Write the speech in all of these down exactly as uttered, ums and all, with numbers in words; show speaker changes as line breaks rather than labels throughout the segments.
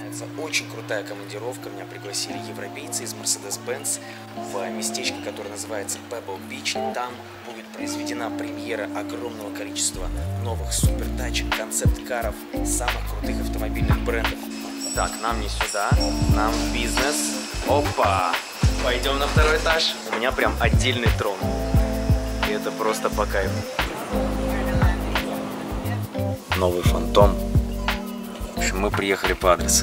Начинается очень крутая командировка. Меня пригласили европейцы из Mercedes-Benz в местечко, которое называется Pebble Beach. Там будет произведена премьера огромного количества новых супертачек, концепт-каров, самых крутых автомобильных брендов. Так, нам не сюда, нам в бизнес. Опа! Пойдем на второй этаж. У меня прям отдельный трон. И это просто по кайфу. Новый фантом. В общем, мы приехали по адресу.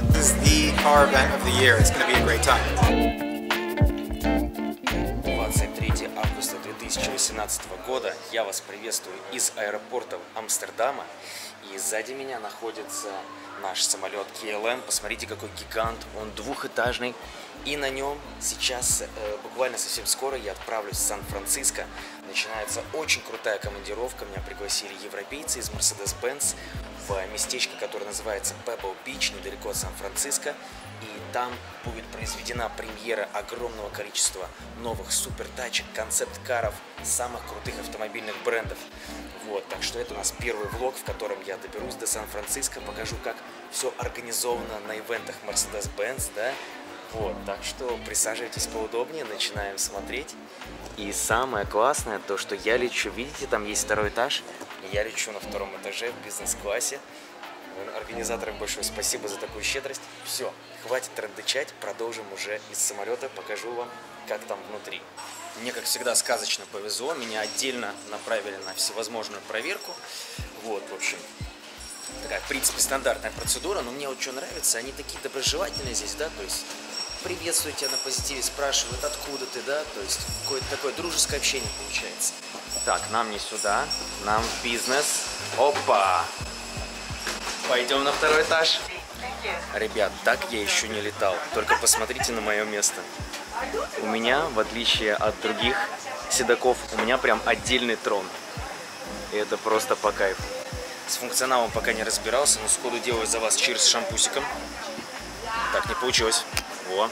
двадцать третьего августа две тысячи восемнадцатого года. Я вас приветствую из аэропорта Амстердама. И сзади меня находится наш самолет кей эл эм. Посмотрите, какой гигант. Он двухэтажный. И на нем сейчас, э, буквально совсем скоро, я отправлюсь в Сан-Франциско. Начинается очень крутая командировка. Меня пригласили европейцы из Mercedes-Benz в местечко, которое называется Pebble Beach, недалеко от Сан-Франциско. И там будет произведена премьера огромного количества новых супертачек, концепт-каров, самых крутых автомобильных брендов. Вот, так что это у нас первый влог, в котором я доберусь до Сан-Франциско, покажу, как все организовано на ивентах Mercedes-Benz, да. Вот, так что присаживайтесь поудобнее, начинаем смотреть. И самое классное, то что я лечу, видите, там есть второй этаж, и я лечу на втором этаже в бизнес-классе. Организаторам большое спасибо за такую щедрость. Все, хватит трындычать, продолжим уже из самолета, покажу вам, как там внутри. Мне, как всегда, сказочно повезло, меня отдельно направили на всевозможную проверку. Вот, в общем, такая, в принципе, стандартная процедура, но мне вот что нравится, они такие доброжелательные здесь, да, то есть приветствуют тебя на позитиве, спрашивают, откуда ты, да, то есть какое-то такое дружеское общение получается. Так, нам не сюда, нам в бизнес. Опа! Пойдем на второй этаж. Ребят, так я еще не летал, только посмотрите на мое место. У меня, в отличие от других седаков, у меня прям отдельный трон. И это просто по кайфу. С функционалом пока не разбирался, но сходу делаю за вас чирс с шампусиком. Так, не получилось. Во.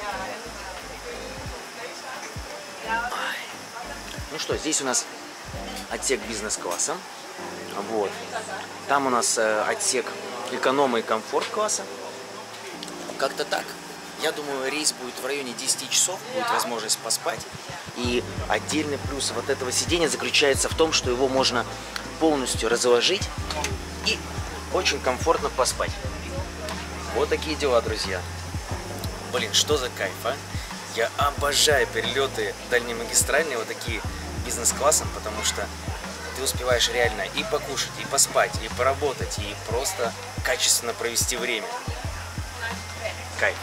Ну что, здесь у нас отсек бизнес-класса. Вот. Там у нас э, отсек эконома и комфорт-класса. Как-то так. Я думаю, рейс будет в районе десяти часов, будет возможность поспать. И отдельный плюс вот этого сидения заключается в том, что его можно полностью разложить и очень комфортно поспать. Вот такие дела, друзья. Блин, что за кайф, а? Я обожаю перелеты дальнемагистральные, вот такие бизнес-классом, потому что ты успеваешь реально и покушать, и поспать, и поработать, и просто качественно провести время. Кайф.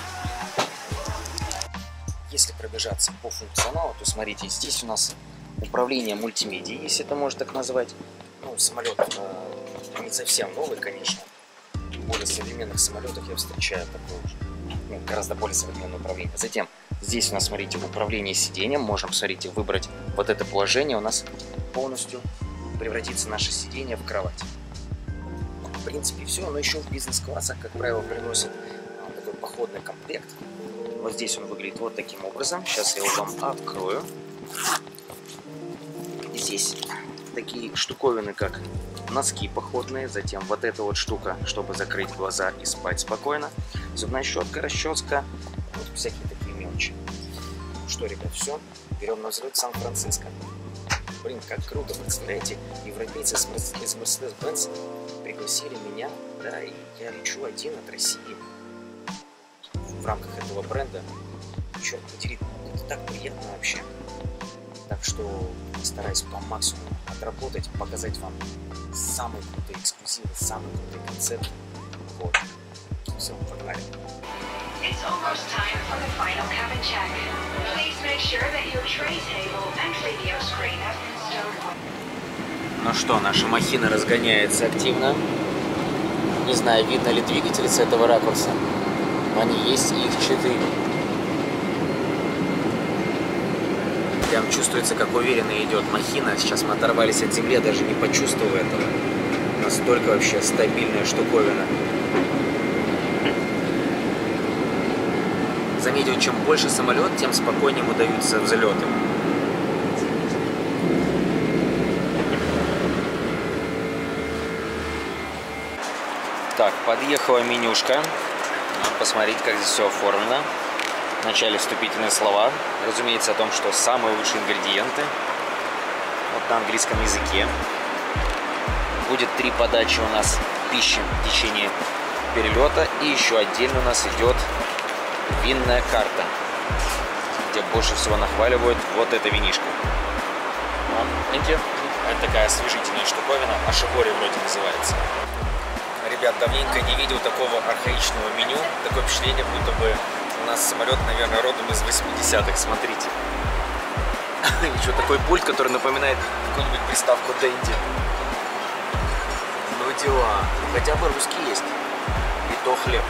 Если пробежаться по функционалу, то смотрите, здесь у нас управление мультимедией, если это можно так назвать. Ну, самолет э, не совсем новый, конечно. В более современных самолетах я встречаю такое уже, ну, гораздо более современное управление. Затем здесь у нас, смотрите, управление сиденьем. Можем, смотрите, выбрать вот это положение. У нас полностью превратится наше сиденье в кровать. В принципе, все. Но еще в бизнес-классах, как правило, приносят такой походный комплект. Вот здесь он выглядит вот таким образом. Сейчас я его вам открою. Здесь такие штуковины, как носки походные. Затем вот эта вот штука, чтобы закрыть глаза и спать спокойно. Зубная щетка, расческа. Вот всякие такие мелочи. Ну что, ребят, все. Берем на взлет Сан-Франциско. Блин, как круто, представляете? Европейцы из Mercedes-Benz пригласили меня, да, и я лечу один от России. В рамках этого бренда, черт подери, это так приятно вообще. Так что стараюсь по максимуму отработать, показать вам самые крутые эксклюзивы, самые крутые концепты. Вот. Все, погнали. Ну что, наша махина разгоняется активно. Не знаю, видно ли двигатель с этого ракурса. Они есть, и их четыре. Прям чувствуется, как уверенно идет махина. Сейчас мы оторвались от земли, я даже не почувствовал этого. Настолько вообще стабильная штуковина. Заметил, чем больше самолет, тем спокойнее ему даются взлеты. Так, подъехала менюшка. посмотрите, как здесь все оформлено. Вначале вступительные слова, разумеется, о том, что самые лучшие ингредиенты. Вот на английском языке. Будет три подачи у нас пищи в течение перелета. И еще отдельно у нас идет винная карта, где больше всего нахваливают вот это винишко. Thank you. Это такая освежительная штуковина, ашибори вроде называется. Ребят, давненько не видел такого архаичного меню. Такое впечатление, будто бы у нас самолет, наверное, родом из восьмидесятых. Смотрите. Еще такой пульт, который напоминает какую-нибудь приставку Дэнди. Ну дела. Хотя бы русский есть. И то хлеб.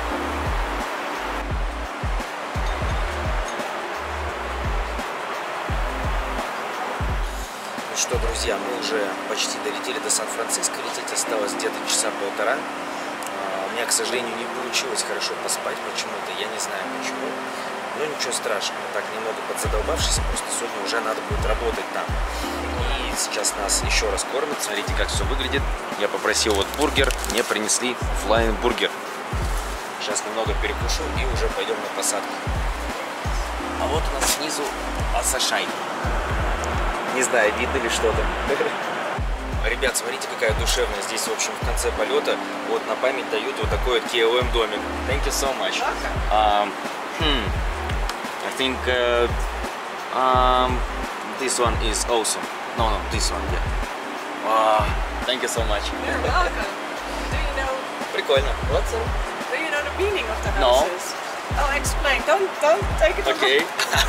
Ну что, друзья, мы уже почти долетели до Сан-Франциско. Лететь осталось где-то часа полтора. У меня, к сожалению, не получилось хорошо поспать почему-то. Я не знаю почему. Но ничего страшного. Так, немного подзадолбавшись, просто сегодня уже надо будет работать там. И сейчас нас еще раз кормят. Смотрите, как все выглядит. Я попросил вот бургер. Мне принесли Flying Burger. Сейчас немного перекушу и уже пойдем на посадку. А вот у нас снизу Асашай. Не знаю, видно ли что-то. Ребят, смотрите, какая душевная здесь, в общем, в конце полета. Вот на память дают вот такой вот кей эл эм домик. Thank you so much. Um, hmm, I think uh, um, this one is awesome. No, no, this one, yeah. Wow, thank you so much.
You're welcome. Do you know?
Прикольно. What's up?
Do you know the meaning of the
No.
houses? I'll explain. Don't, don't take it.
Окей.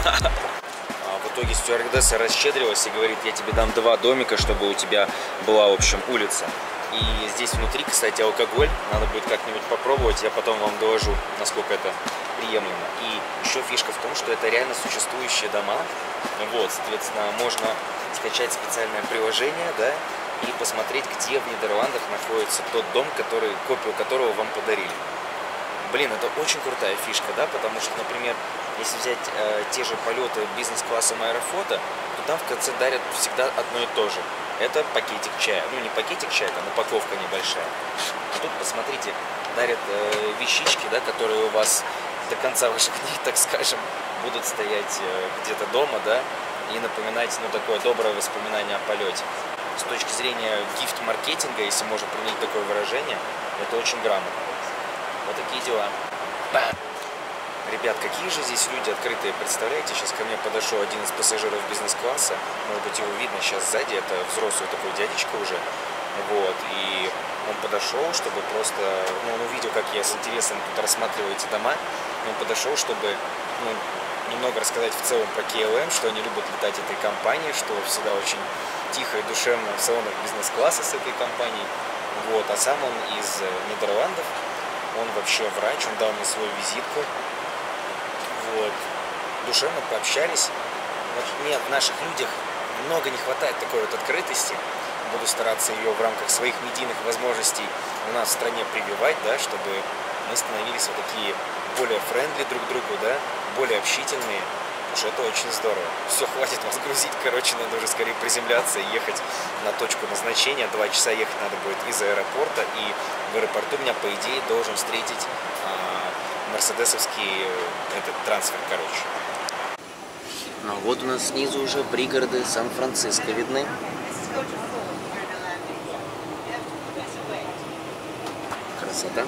В итоге стюардесса расщедрилась и говорит: я тебе дам два домика, чтобы у тебя была, в общем, улица. И здесь внутри, кстати, алкоголь. Надо будет как-нибудь попробовать, я потом вам доложу, насколько это приемлемо. И еще фишка в том, что это реально существующие дома. Вот, соответственно, можно скачать специальное приложение, да, и посмотреть, где в Нидерландах находится тот дом, который, копию которого вам подарили. Блин, это очень крутая фишка, да, потому что, например, если взять э, те же полеты бизнес-классом Аэрофлота, то там в конце дарят всегда одно и то же. Это пакетик чая. Ну, не пакетик чая, там упаковка небольшая. А тут, посмотрите, дарят э, вещички, да, которые у вас до конца ваших дней, так скажем, будут стоять э, где-то дома, да, и напоминать, ну, такое доброе воспоминание о полете. С точки зрения гифт-маркетинга, если можно применить такое выражение, это очень грамотно. Вот такие дела. Бам! Ребят, какие же здесь люди открытые, представляете? Сейчас ко мне подошел один из пассажиров бизнес-класса. Может быть, его видно сейчас сзади, это взрослый такой дядечка уже. Вот, и он подошел, чтобы просто, ну, он увидел, как я с интересом тут рассматриваю эти дома. Он подошел, чтобы, ну, немного рассказать в целом про кей эл эм, что они любят летать этой компанией, что всегда очень тихо и душевно в салонах бизнес-класса с этой компанией. Вот, а сам он из Нидерландов. Он вообще врач, он дал мне свою визитку. Вот. Душевно пообщались. Вот мне в наших людях много не хватает такой вот открытости. Буду стараться ее в рамках своих медийных возможностей у нас в стране прививать, да, чтобы мы становились вот такие более френдли друг другу, да, более общительные. Потому что это очень здорово. Все, хватит вас грузить, короче, надо уже скорее приземляться и ехать на точку назначения. Два часа ехать надо будет из аэропорта, и в аэропорту меня, по идее, должен встретить а, мерседесовский этот трансфер, короче. Ну вот у нас снизу уже пригороды Сан-Франциско видны. Красота.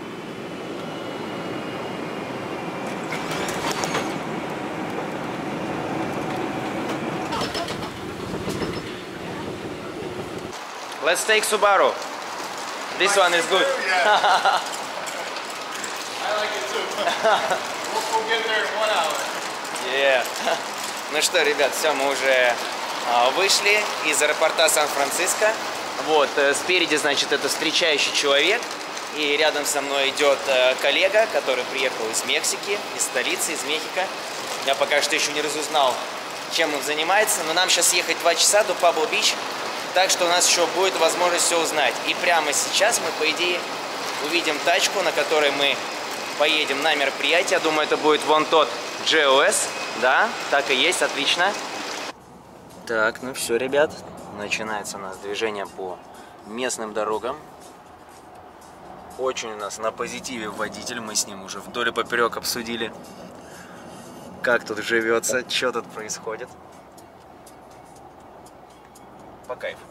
Let's take Subaru. This one is good.
I like it too. We'll, we'll get there in one hour.
Yeah. Ну что, ребят, все, мы уже а, вышли из аэропорта Сан-Франциско. Вот, э, спереди, значит, это встречающий человек. И рядом со мной идет э, коллега, который приехал из Мексики, из столицы, из Мехико. Я пока что еще не разузнал, чем он занимается. Но нам сейчас ехать два часа до Пабло-Бич. Так что у нас еще будет возможность все узнать. И прямо сейчас мы, по идее, увидим тачку, на которой мы поедем на мероприятие. Я думаю, это будет вон тот джей о эс. Да, так и есть, отлично. Так, ну все, ребят. Начинается у нас движение по местным дорогам. очень у нас на позитиве водитель. Мы с ним уже вдоль и поперек обсудили, как тут живется, что тут происходит. По кайфу.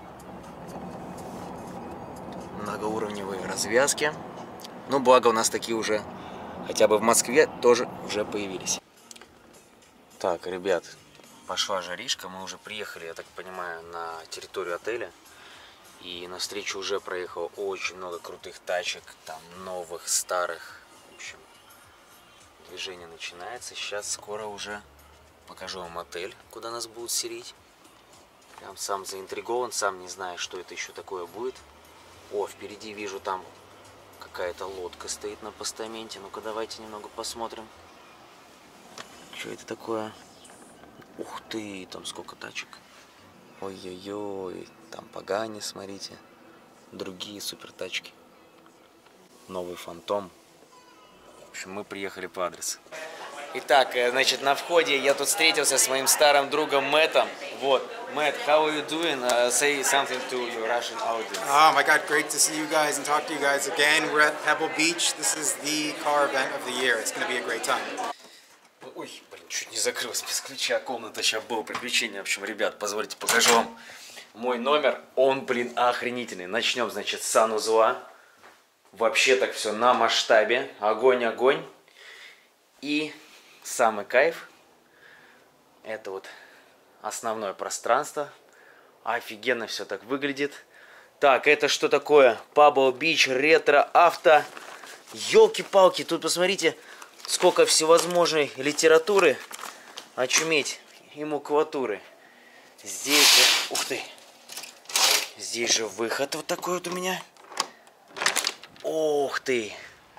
Многоуровневые развязки. Ну, благо у нас такие уже, хотя бы в Москве, тоже уже появились. Так, ребят, пошла жаришка. Мы уже приехали, я так понимаю, на территорию отеля. И навстречу уже проехало очень много крутых тачек. Там новых, старых. В общем, движение начинается. Сейчас скоро уже покажу вам отель, куда нас будут селить. Прям сам заинтригован, сам не знаю, что это еще такое будет. О, впереди вижу, там какая-то лодка стоит на постаменте. Ну-ка, давайте немного посмотрим. Что это такое? Ух ты, там сколько тачек. Ой-ой-ой, там Пагани, смотрите. Другие супер тачки. Новый Фантом. В общем, мы приехали по адресу. Итак, значит, на входе я тут встретился с моим старым другом Мэттом. Вот, Мэтт, how are you doing? Uh, say something to your Russian audience.
Oh my God, great to see you guys and talk to you guys again. We're at Pebble Beach. This is the car event of the year. It's going to be a great time.
Ой, блин, чуть не закрылась без ключа комната. Сейчас было приключение. В общем, ребят, позвольте покажу вам мой номер. Он, блин, охренительный. Начнем, значит, с санузла. Вообще так все на масштабе. Огонь, огонь. И самый кайф. Это вот основное пространство. Офигенно все так выглядит. Так, это что такое? Pebble Beach, ретро-авто. Ёлки-палки, тут посмотрите, сколько всевозможной литературы. Очуметь. И макулатуры. Здесь же... Ух ты. Здесь же выход вот такой вот у меня. Ух ты.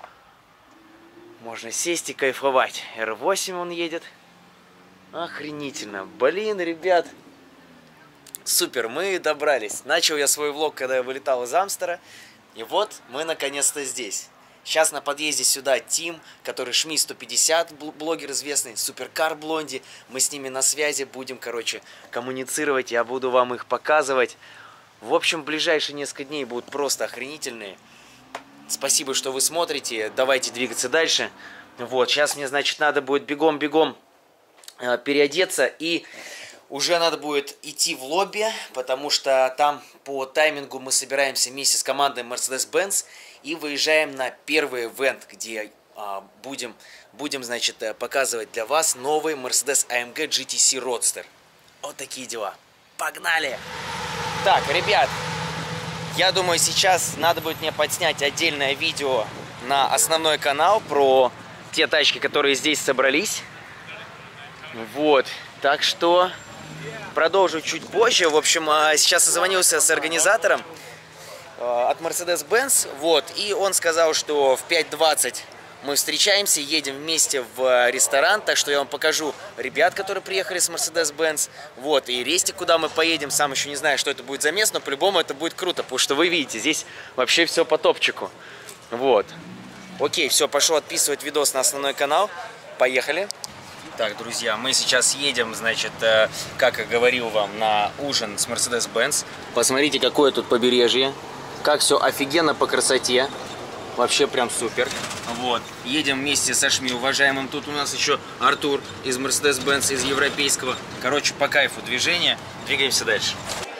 Можно сесть и кайфовать. эр восемь он едет. Охренительно. Блин, ребят. Супер, мы добрались. Начал я свой влог, когда я вылетал из Амстера. И вот мы наконец-то здесь. Сейчас на подъезде сюда Тим, который Шми сто пятьдесят, блогер известный, Суперкар Блонди. Мы с ними на связи, будем, короче, коммуницировать. Я буду вам их показывать. В общем, ближайшие несколько дней будут просто охренительные. Спасибо, что вы смотрите. Давайте двигаться дальше. Вот, сейчас мне, значит, надо будет бегом-бегом э, переодеться. И уже надо будет идти в лобби, потому что там по таймингу мы собираемся вместе с командой Mercedes-Benz и выезжаем на первый ивент, где э, будем, будем, значит, показывать для вас новый Mercedes эй эм джи джи ти си Roadster. Вот такие дела. Погнали! Так, ребят, я думаю, сейчас надо будет мне подснять отдельное видео на основной канал про те тачки, которые здесь собрались. Вот, так что продолжу чуть позже. В общем, сейчас созвонился с организатором от Mercedes-Benz, вот, и он сказал, что в пять двадцать мы встречаемся, едем вместе в ресторан, так что я вам покажу ребят, которые приехали с Mercedes-Benz, вот, и рестик, куда мы поедем, сам еще не знаю, что это будет за место, но по-любому это будет круто, потому что вы видите, здесь вообще все по топчику, вот. Окей, все, пошел отписывать видос на основной канал, поехали. Так, друзья, мы сейчас едем, значит, как и говорил вам, на ужин с Mercedes-Benz. Посмотрите, какое тут побережье, как все офигенно по красоте. Вообще прям супер. Вот. Едем вместе со Шми, уважаемым. Тут у нас еще Артур из Mercedes-Benz, из европейского. Короче, по кайфу движения. Двигаемся дальше.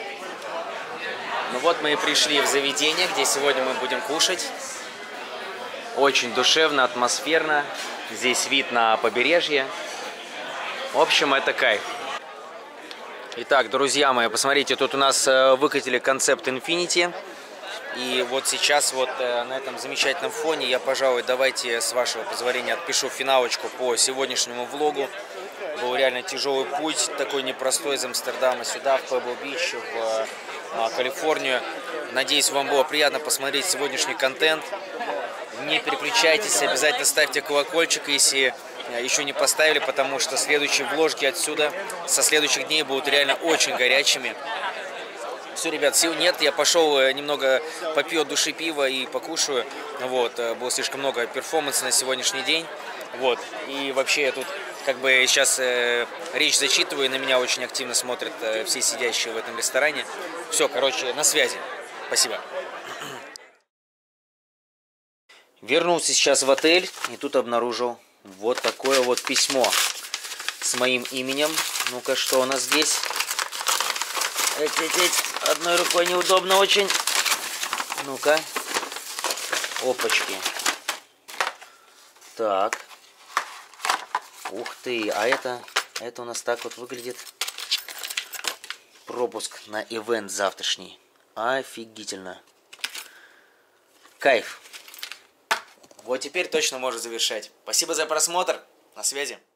Ну вот мы и пришли в заведение, где сегодня мы будем кушать. Очень душевно, атмосферно. Здесь вид на побережье. В общем, это кайф. Итак, друзья мои, посмотрите, тут у нас выкатили концепт Infiniti. И вот сейчас вот э, на этом замечательном фоне я, пожалуй, давайте, с вашего позволения, отпишу финалочку по сегодняшнему влогу. Был реально тяжелый путь, такой непростой, из Амстердама сюда, в Pebble Beach, в э, Калифорнию. Надеюсь, вам было приятно посмотреть сегодняшний контент. Не переключайтесь, обязательно ставьте колокольчик, если еще не поставили, потому что следующие вложки отсюда со следующих дней будут реально очень горячими. Все, ребят, сил нет, я пошел немного попью от души пива и покушаю. Вот, было слишком много перформанса на сегодняшний день. Вот, и вообще я тут как бы сейчас э, речь зачитываю, и на меня очень активно смотрят э, все сидящие в этом ресторане. Все, короче, на связи. Спасибо. Вернулся сейчас в отель и тут обнаружил вот такое вот письмо с моим именем. Ну-ка, что у нас здесь? Эть-эть-эть. Одной рукой неудобно очень. Ну-ка. Опачки. Так. Ух ты. А это, это у нас так вот выглядит. Пропуск на ивент завтрашний. Офигительно. Кайф. Вот теперь точно можно завершать. Спасибо за просмотр. На связи.